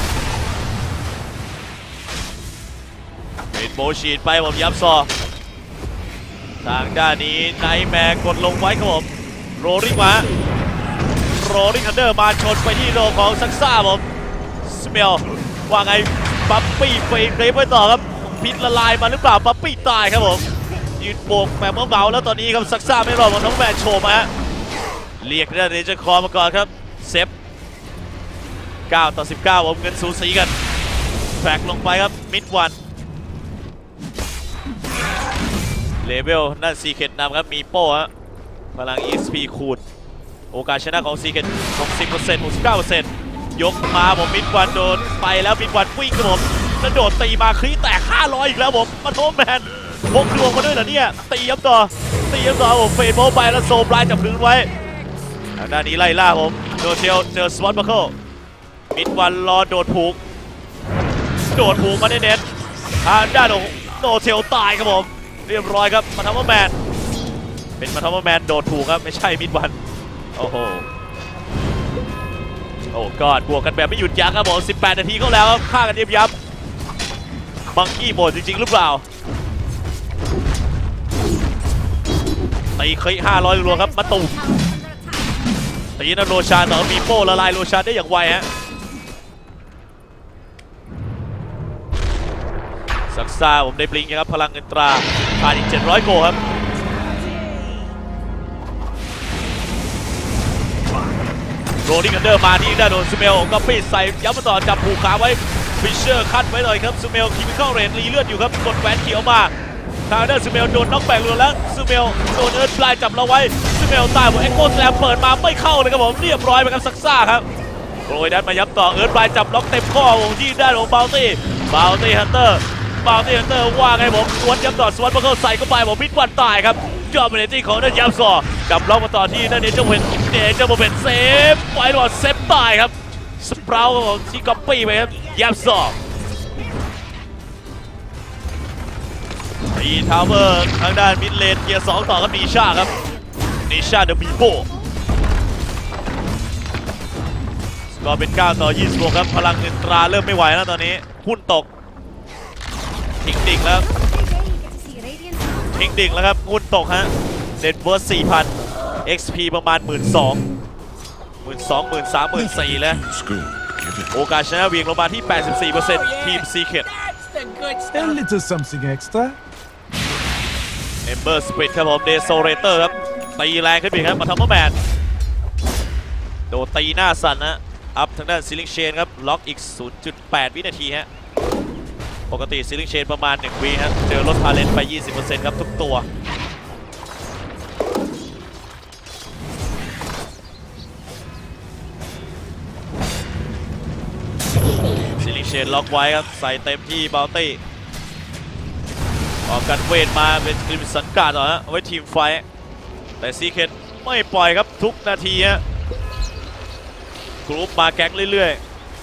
เฟดโบชีดไปผมยับซอทางด้านนี้ไนท์แมร์กดลงไว้ครับผมโรลิงมาโรลิงอันเดอร์มาชนไปที่โดของซักซ่าผมสเมลว่าไงปั๊ปปี้เฟดเคลฟไว้ต่อครับพิษละลายมาหรือเปล่าปั๊ปปี้ตายครับผมยืนโบกแบบเบาๆแล้วตอนนี้ครับซักซ่าไม่รอดของน้องแมนโชว์มาฮะเรียกได้เรนเจอร์คอมาก่อนครับเซฟเก้าต่อสิบเก้าผมเงินสูสีกันแทร็กลงไปครับมิดวันเลเวลนั่นซีเคนนำครับมีโป้ฮะพลัง อี เอ็กซ์ พี คูณโอกาสชนะของซีเคนหกสิบเปอร์เซ็นต์ หกสิบเก้าเปอร์เซ็นต์ ยกมาผมมิดวันโดนไปแล้วมิดวันวิ่งครับผมแล้วโดดตีมาคลีแตกห้าร้อยอีกแล้วผมมาโทแมนพกดวงมาด้วยเหรอเนี่ยตียับต่อตียับต่อผมเฟดโบไปแล้วโซบลายจับพื้นไว้ทางด้านนี้ไล่ล่าผมโดเทลเจอสวอตบัคเคิลมิดวันรอโดดผูกโดดผูกมาเน้นๆทางด้านของโดเทลตายครับผมเรียบร้อยครับมาทำว่าแมนเป็นมาทำว่าแมนโดดผูกครับไม่ใช่มิดวันโอ้โหโอ้กอดบวกกันแบบไม่หยุดยั้งครับผมสิบแปดนาทีเข้าแล้วฆ่ากันยับยับบังกี้โบดจริงๆหรือเปล่าตีเคยห้าร้อยรัวครับมาตุ่มตีนันโรชาต่อมีโป้ละลายโรชาได้อย่างไวฮะซักซ่าผมได้บลิงครับพลังเงินตราผ่านอีกเจ็ดร้อยโกครับโรดิ้งอันเดอร์มาที่ด้านโดนซูเมลก็ปิดใส่ย้ำมาต่อจับผูกขาไว้ฟิชเชอร์คัดไว้เลยครับซูเมลคิมิคอลเรนรีเลือดอยู่ครับกดแหวนเขียวมาทางด้านซูเมลโดนน็อกแบกรัวแล้วซูเมลโดนเอิร์ธปลายจับเราไว้ซูเมลตายผมเอ็กโกสแลมเปิดมาไม่เข้าเลยครับผมเรียบร้อยไปครับซักซ่าครับโรยดันมายับต่อเอิร์ธปลายจับล็อกเต็มข้อวงที่ด้านของบาวตี้บาวตี้ฮันเตอร์บาวตี้ฮันเตอร์ว่าไงผมสวนยับต่อสวนมาเข้าใส่เข้าไปผมมิดวันตายครับจอมเบนจี้ของด้านยับซอจับล็อกมาต่อที่ด้านเนเจอร์เพนเนเจอร์เพนเซฟไว้หลอดเซฟตายครับสเปราของที่ก๊อปปี้ไปครับยับซอตีทาวเวอร์ทางด้านมิดเลนเกียร์สองต่อครับนิชาครับนิชาเดอะบีโบสกอร์เป็นเก้าต่อยี่สิบหกครับพลังเงินตราเริ่มไม่ไหวแล้วตอนนี้หุ้นตกทิ้งดิ่งแล้ว Big day, you get to see Radiant's top ทิ้งดิ่งแล้วครับงุนตกฮะเน็ตเวิร์ส สี่พัน เอ็กซ์ พี ประมาณ หนึ่งหมื่นสองพัน หนึ่งหมื่นสองพัน หนึ่งหมื่นสามพัน หนึ่งหมื่นสี่พัน แล้ว School, give it. โอกาสชนะเวียงลงมาที่ แปดสิบสี่เปอร์เซ็นต์ ทีม Secret A little something extra. Ember Spirit ครับผม Desolator ครับตีแรงขึ้นไปอีกครับมาทำว่าแมนโดนตีหน้าสั่นนะอัพทางด้าน Ceiling Chain ครับล็อกอีก ศูนย์จุดแปด วินาทีฮะปกติ Ceiling Chain ประมาณ หนึ่ง วิฮะเจอลดพาเลนไป ยี่สิบเปอร์เซ็นต์ ครับทุกตัว Ceiling Chain ล็อกไว้ครับใส่เต็มที่บาวตี้ออกกันเวทมาเป็นคลิปสังกัดเหรอฮะเอาไว้ทีมไฟท์แต่ซีเคนไม่ปล่อยครับทุกนาทีฮะกรุ๊ปมาแก๊งเรื่อย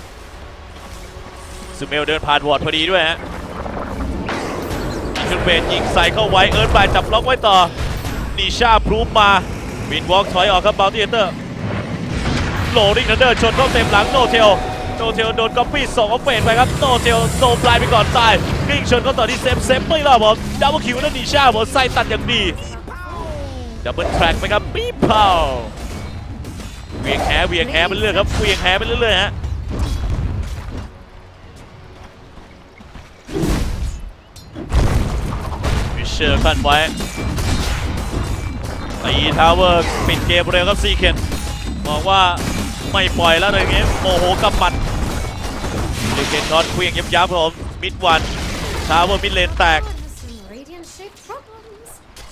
ๆซูเมลเดินผ่านวอร์ดพอดีด้วยฮะขึ้นเวทยิงใส่เข้าไว้เอิร์ธบายจับล็อกไว้ต่อนิชาพรูฟมาวินวอล์กถอยออกครับบาวตี้เตอร์โหลริงทันเดอร์ชนเข้าเต็มหลังโนเทลโนเทลโดนก๊อปปี้ส่งเอาเฟดไปครับโนเทลโซปลายไปก่อนตายกลิ้งชนเข้าต่อที่เซฟเซฟไม่รอดผมดับเบิลคิวนั่นนิชาผมไส้ตัดอย่างดีดับเบิลแทร็กไปครับปี๊บเผาเวียงแหเวียงแหไปเรื่อยครับเวียงแหไปเรื่อยๆฮะวิเชอร์ขั้นไว้ตีทาวเวอร์ปิดเกมเร็วครับซีเคนมองว่าไม่ปล่อยแล้วเลยเงี้ยโมโหกับมันเดเกนน็อตเควียงยับยับผมมิดวันทาวเวอร์มิดเลนแตก tower has some Radiant-shaped problems.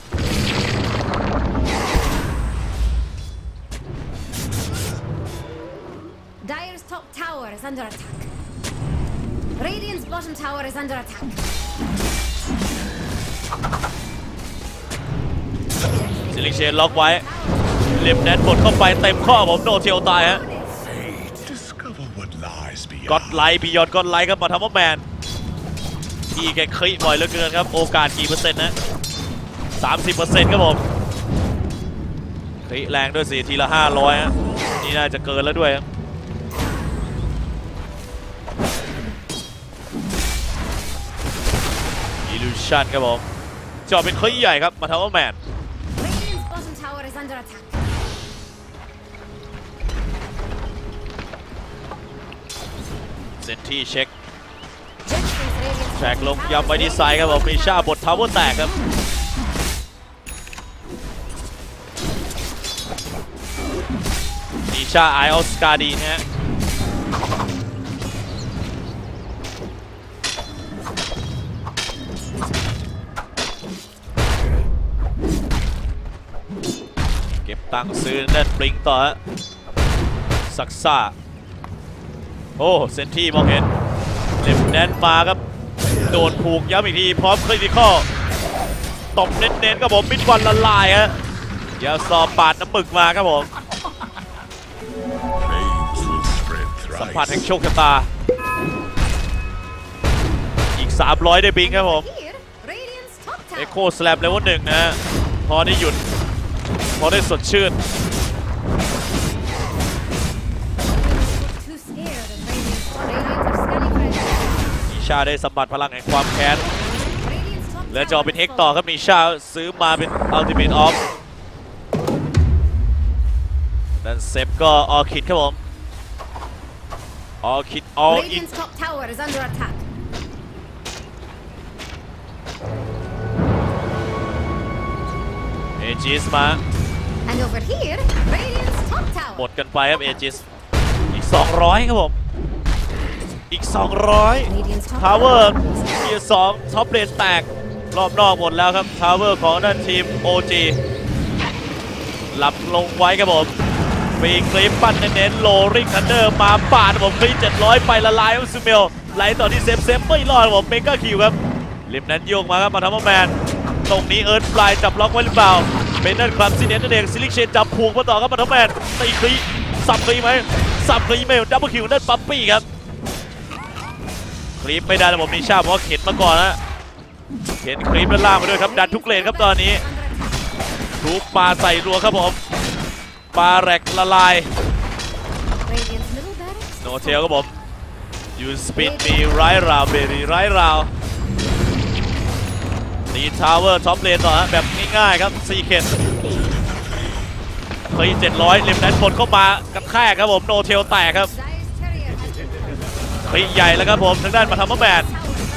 Dire's top tower is under attack. Radiant's bottom tower is under attack. ซิลิงเชนล็อกไว้เล็บแนนบดเข้าไปเต็มข้อผมโนเทลตายฮะ Discover what lies ก็อด beyond. ไลท์บียอนก็อดไลท์ครับมาทำว่าแมนที่แกคลิบ่อยเหลือเกินครับโอกาสกี่เปอร์เซ็นต์นะ สามสิบเปอร์เซ็นต์ ครับผมคลิแรงด้วยสิทีละห้าร้อยฮะนี่น่าจะเกินแล้วด้วยครับอิลูชันครับผมจอเป็นคลิใหญ่ครับมาทำว่าแมน Radiant's bottom tower is under attack. เซนที่เช็ค Jet thinks Radiant's แทร็ก bottom ลง tower ย้ำไว้ is ที่ under ไซด์ครับผม attack. มีชาบดทาวเวอร์แตกครับมีชาไอออสการ์ดีนะฮะเก็บตังค์ซื้อนั่นปริงต่อฮะซักซ่าโอ้เซนที่มองเห็นเล็บแนนมาครับโดนผูกย้ำอีกทีพร้อมคริติคอลตบเน้นๆครับผมมิดวันละลายฮะยาซอปาดน้ำหมึกมาครับผม Flames will spread สัมผัสแห่ง thrice. โชคชะตาอีกสามร้อยได้บิงครับผม Here, Radiant's top เอ็ก tower. โคสแลมเลเวลหนึ่งนะฮะพอได้หยุดพอได้สดชื่น Too scared of Radiant's top. Radiant are scanning for attack. นิชาได้สัมผัสพลังแห่งความแค้น Radiant's top และจะเอา tower เป็น is เฮกต่อ falling. ครับนิชาซื้อมาเป็นอัลติเมทออฟดันเซฟก็ออคิดครับผมออคิดอออิน Radiant's top tower is under attack. เอจิสมา And over here, Radiant's top หม tower. ดกันไปครับเอจิสอีกสองร้อยครับผมอีกสองร้อย Radiant's top ทาวเวอร์ tower. เกียร์สองท็อปเลนแตกรอบนอกหมดแล้วครับทาวเวอร์ของด้านทีม โอ จี หลับลงไว้ครับผมมีคลิปปั้นเน้นๆโลริงทันเดอร์มาปาดผมคลิปเจ็ดร้อยไปละลายครับซูเมลไหลต่อที่เซฟเซฟไม่รอดครับผมเมกาคิวครับริมนั้นโยกมาครับมาทำว่าแมนตรงนี้เอิร์ธปลายจับล็อกไว้หรือเปล่าเป็นนั่นครับซีเนนนั่นเองซิลิกเชนจับผูกมาต่อครับมาทำแมนตีคลีสับคลีไหมสับคลีไม่ดับเบิลคิวนั่นปั๊ปปี้ครับคลิปไม่ได้แล้วผมนิชาเพราะเข็นมาก่อนนะเข็นคลิปด้านล่างมาด้วยครับดันทุกเลนครับตอนนี้ทุกปลาใส่รัวครับผมปลาแรกละลาย Radiant's middle barracks. โนเทลครับผมยูสปิดมีร้ายราวเบรีร้ายราวตีทาวเวอร์ท็อปเลนต่อฮะแบบง่ายๆครับซีเคนเคยเจ็ดร้อยเลมแดนบนเข้ามากระแทกครับผมโนเทลแตกครับ เคยใหญ่แล้วครับผมทางด้านมาทำมาแมน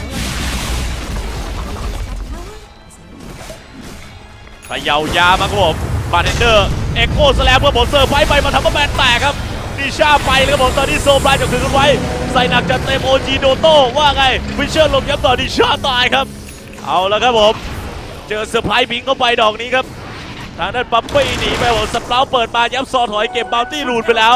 ขยาวยามาครับผมบาร์เทนเดอร์เอ็กโก้สแลมเพื่อผมเซอร์ไพรส์ไปมาทำมาแมนแตกครับดิชาไปเลยครับผมตอนนี้โซบรายจะถือกันไว้ใส่หนักจัดเต็มโอจีโดโต้ว่าไงฟิชเชอร์ลงยับต่อดิชาตายครับเอาแล้วครับผมเจอเซอร์ไพรส์บิงเข้าไปดอกนี้ครับทางด้านปั๊มปี้หนีไปผมสเปราเปิดมายับซอถอยเก็บบาวตี้รูนไปแล้ว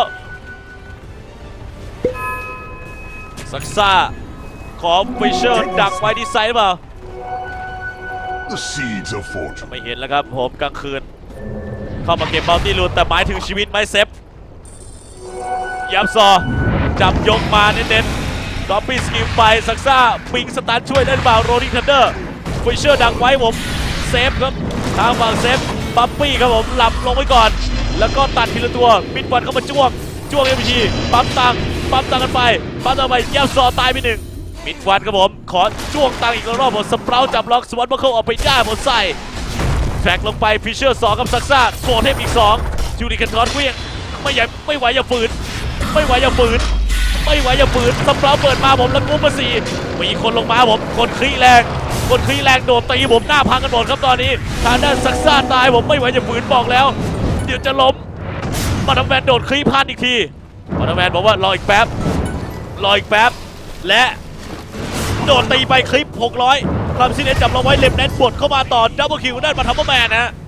ซักซ่าขอฟิชเชอร์ดักไว้ที่ไซด์เปล่า The seeds of fortune. ไม่เห็นแล้วครับผมกลางคืนเข้ามาเก็บบาวตี้รูนแต่หมายถึงชีวิตไม่เซฟยับซอจับยกมาเน้นๆดอปปี้สกิลไปซักซ่าปิงสตาร์ทช่วยได้หรือเปล่าโรลิงทันเดอร์ฟิชเชอร์ดักไว้ผมเซฟครับทางฝั่งเซฟปั๊ปปี้ครับผมหลับลงไว้ก่อนแล้วก็ตัดทีละตัวมิดบอลเข้ามาจ้วงจ้วงเอ็มพีปั๊มตังปั๊มตังกันไปปั๊มตังไปยับซอตายไปหนึ่งมิดวันครับผมขอจ้วงตังอีกรอบผมสเปราจับล็อกสวัสดิ์มาเข้าออกไปได้หมดใส่แทร็กลงไปฟิชเชอร์สองกับซักซ่าโกเทพอีกสองจูริคันทอนเวียงไม่ใหญ่ไม่ไหวอย่าฝืนไม่ไหวอย่าฝืนไม่ไหวอย่าฝืนสเปราเปิดมาผมแล้วกู้มาสี่มีคนลงมาผมคนคลีแรงคนคลีแรงโดดตีผมหน้าพังกันหมดครับตอนนี้ทางด้านซักซ่าตายผมไม่ไหวอย่าฝืนบอกแล้วเดี๋ยวจะล้มมาทำแมนโดดคลีพลาดอีกทีมาทำแมนบอกว่ารออีกแป๊บรออีกแป๊บและโดดตีไปคลิปหกร้อยคำซิเนจับเราไว้เล็บแนนบดเข้ามาต่อดับเบิลคิวได้มาทำแมนนะ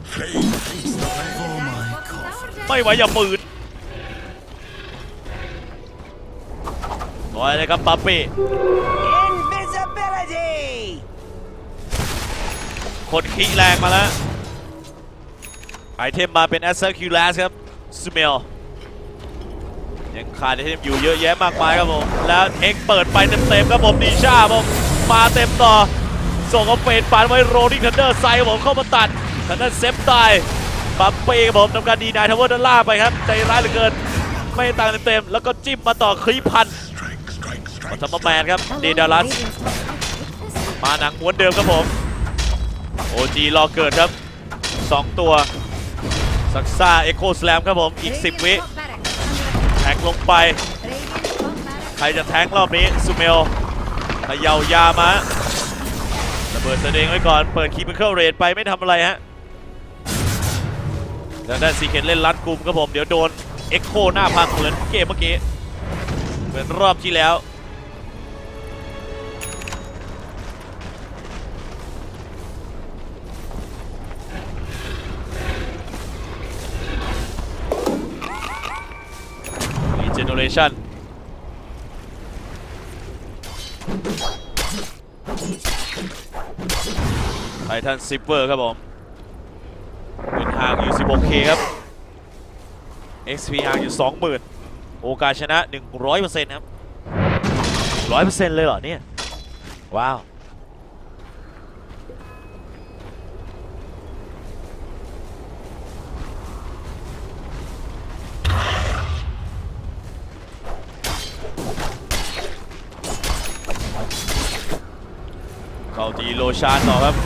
ไม่ไหวอย่าฝืนต่อยเลยครับปั๊ปปี้คนคิงแรงมาแล้วไอเทมมาเป็นแอสเซอร์คิวลัสครับสเมลยังขาดไอเทมอยู่เยอะแยะมากมายครับผมแล้วเอ็กเปิดไปเต็มๆครับผมดีชาผมมาเต็มต่อส่งเอาเฟดปานไว้โรดิ้งทันเดอร์ไซด์ผมเข้ามาตัดทางด้านเซฟตายปั๊ปปี้ครับผมทำการดีนายทาวเวอร์ด้านล่างไปครับใจร้ายเหลือเกินไม่ต่างเต็มๆแล้วก็จิ้มมาต่อคลีพันมาทำมาแมนครับเดดารัสมาหนังม้วนเดิมครับผมโอจีรอเกิดครับสองตัวซักซ่าเอ็กโคสแลมครับผมอีกสิบวิแทงลงไปใครจะแทงรอบนี้ซูเมลเขย่ายามาระเบิดแสดงไว้ก่อนเปิดคีมิเคิลเรดไปไม่ทำอะไรฮะแล้วได้ซีเคนเล่นรัดกุมครับผมเดี๋ยวโดนเอ็กโคหน้าพังเหมือนเกมเมื่อกี้เหมือนรอบที่แล้วเจเนอเรชั่นไททันซิปเปอร์ครับผมเป็นห่างอยู่ สิบหกเค ครับ เอ็กซ์ พี ห่างอยู่ สองหมื่น โอกาสชนะ หนึ่งร้อยเปอร์เซ็นต์ ครับ หนึ่งร้อยเปอร์เซ็นต์ เลยเหรอเนี่ย ว้าวเข้าตีโลชานต่อครับ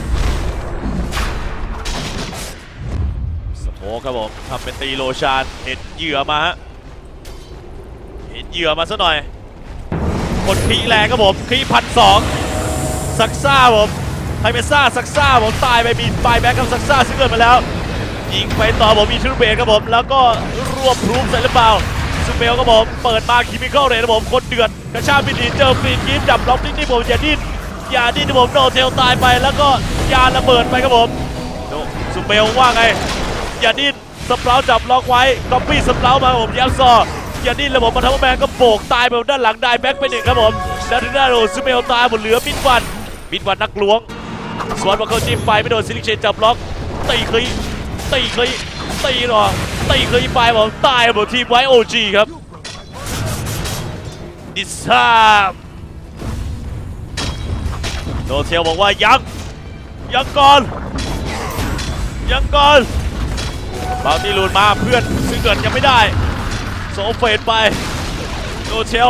สโมกครับผมทำเป็นตีโลชานเห็นเหยื่อมาฮะเห็นเหยื่อมาซะหน่อยคนคีแรงครับผมคีพันสองซักซ่าผมไฮเมซ่าซักซ่าผมตายไปมีปลายแบ็คกับซักซ่าซึ่งเกิดมาแล้วยิงไปต่อผมมีทรูเบรครับผมแล้วก็รวบพรูฟใส่หรือเปล่าซูเปลครับผมเปิดมาคิมิคอลเรนครับผมคนเดือดกระชากมินีเจอฟรีกิฟจับล็อกนิดนี่ผมอย่าดิ้นยาดิ้นผมโดนเทลตายไปแล้วก็ยาระเบิดไปครับผมดูซูเปลว่าไงอย่าดิ้นสเปราจับล็อกไว้ก๊อปปี้สเปรามาผมยับซออย่าดิ้นแล้วผมมาทำแมนก็โบกตายไปด้านหลังได้แบ็คไปหนึ่งครับผมแล้วทางด้านโอ้ซูเปลตายหมดเหลือมิดวันมิดวันนักล้วงสวนมาเข้าจิ้มไปไม่โดนซิลิเชนจับล็อกตีคลีตีคลีตีหรอตีคลีไปผมตายหมดทีมไว้โอจีครับดิซาโดเทลบอกว่ายังยังก่อนยังก่อนบาวตี้ลูนมาเพื่อนซึ่งเกิดยังไม่ได้โซเฟตไปโดเทล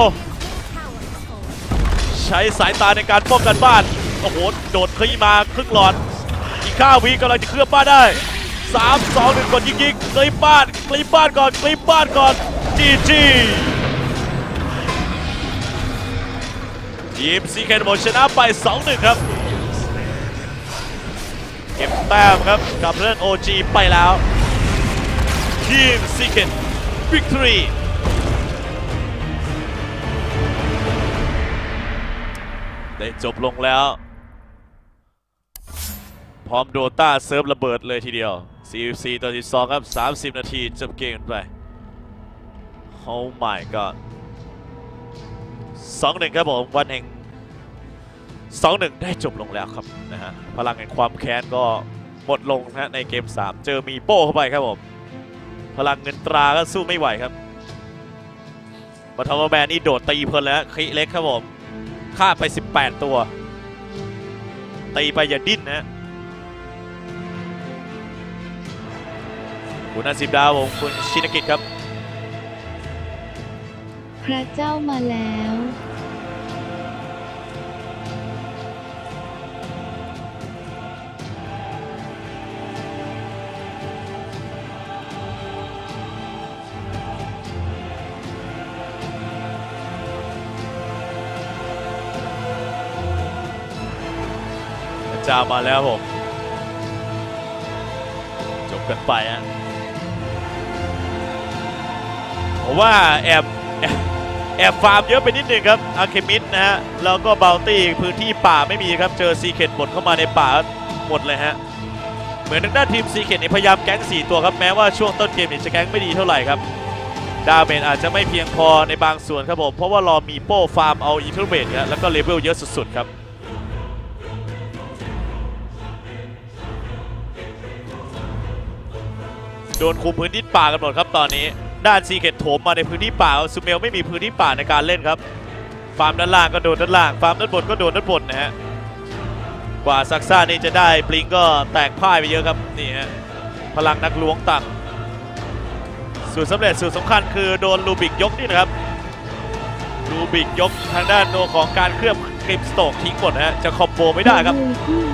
ใช้สายตาในการป้องกันบ้านโอ้โหโดดขึ้นมาครึ่งหลอดอีกข้าวิกำลังจะเคลือบบ้านได้สาม สอง หนึ่งกดยิงยิงกลีบบ้านกลีบบ้านก่อนกลีบบ้านก่อนจีจีทีมซีเคนโมชนะไป สองหนึ่ง ครับเก็บแต้มครับกับเรื่อง โอ จี ไปแล้วทีมซีเคนวิกตอรีได้จบลงแล้วพร้อมโดต้าเซิร์ฟระเบิดเลยทีเดียว สี่สิบสี่ ต่อ สิบสอง ครับ สามสิบ นาทีจบเกมไป Oh my god สองหนึ่ง ครับผมวันแห่ง สองหนึ่ง ได้จบลงแล้วครับนะฮะพลังแห่งความแค้นก็หมดลงนะในเกมสามเจอมีโป้เข้าไปครับผมพลังเงินตราก็สู้ไม่ไหวครับบัตทอมแมนนี่โดดตีเพลินแล้วคลิเล็กครับผมฆ่าไปสิบแปดตัวตีไปอย่าดิ้นนะคุณอาสิบดาวผมคุณชินกิจครับพระเจ้ามาแล้วพระเจ้ามาแล้วผมจบกันไปฮะผมว่าแอบแอบฟาร์มเยอะไปนิดนึงครับอาร์เคมิดนะฮะแล้วก็บาวตี้พื้นที่ป่าไม่มีครับเจอซีเคนบดเข้ามาในป่าหมดเลยฮะเหมือนทางด้านทีมซีเคนพยายามแก๊งสี่ตัวครับแม้ว่าช่วงต้นเกมจะแก๊งไม่ดีเท่าไหร่ครับดาเมจอาจจะไม่เพียงพอในบางส่วนครับผมเพราะว่ารอมีโป้ฟาร์มเอาอีเทอร์เบทแล้วก็เลเวลเยอะสุดๆครับโดนคุมพื้นที่ป่ากันหมดครับตอนนี้ด้านซีเกตโถมมาในพื้นที่ป่าซูเมลไม่มีพื้นที่ป่าในการเล่นครับฟาร์มด้านล่างก็โดนด้านล่างฟาร์มด้านบนก็โดนด้านบนนะฮะกว่าซักซ่านี่จะได้บลิงก็แตกพ่ายไปเยอะครับนี่ฮะพลังนักล้วงต่างสูตรสำเร็จสูตรสำคัญคือโดนลูบิกยกนี่นะครับลูบิกยกทางด้านโนของการเคลือบคลิปสโตกทิ้งหมดนะฮะจะคอมโบไม่ได้ครับ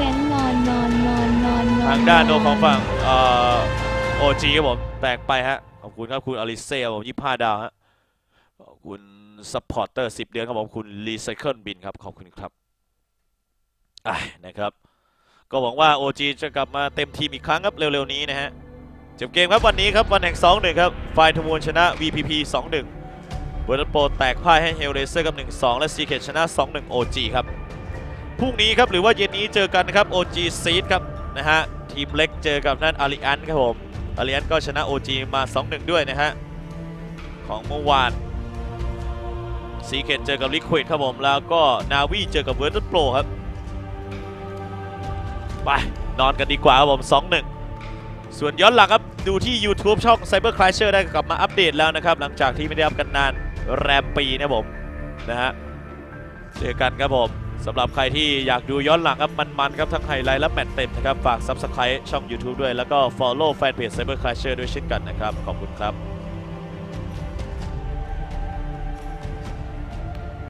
ทางด้านโนของฝั่งเอ่อโอจีครับผมแตกไปฮะขอบคุณครับคุณอลิเซ่ผมยี่สิบห้าดาวฮะขอบคุณซัพพอร์เตอร์สิบเดือนครับผมคุณรีไซเคิลบินครับขอบคุณครับอ่ะนะครับก็หวังว่า โอ จี จะกลับมาเต็มทีมอีกครั้งครับเร็วๆนี้นะฮะจบเกมครับวันนี้ครับวันแห่ง สองหนึ่ง ครับไฟทูมูลชนะ วี พี พี สองหนึ่ง เวิร์ดโปรแตกพ่ายให้เฮลเรเซอร์กับ หนึ่งสอง และซีเคทชนะ สองหนึ่ง โอ จี ครับพรุ่งนี้ครับหรือว่าเย็นนี้เจอกันนะครับ โอ จี ซีดครับนะฮะทีมเล็กเจอกับนั่นอาริอันครับผมอาริอันก็ชนะ โอ จี มา สองหนึ่ง ด้วยนะฮะของเมื่อวานซีเคนเจอกับลิควิดครับผมแล้วก็นาวีเจอกับเวิร์ดโปรครับไปนอนกันดีกว่าครับผม สองหนึ่ง ส่วนย้อนหลังครับดูที่ YouTube ช่อง Cyber Crasher ได้กลับมาอัปเดตแล้วนะครับหลังจากที่ไม่ได้อัพกันนานแรมปีนะผมนะฮะเจอกันครับผมสำหรับใครที่อยากดูย้อนหลังครับมันๆครับทั้งไฮไลท์และแมตช์เต็มนะครับฝาก Subscribe ช่อง YouTube ด้วยแล้วก็ Follow แฟนเพจ Cyber Crasher ด้วยเช่นกันนะครับขอบคุณครับ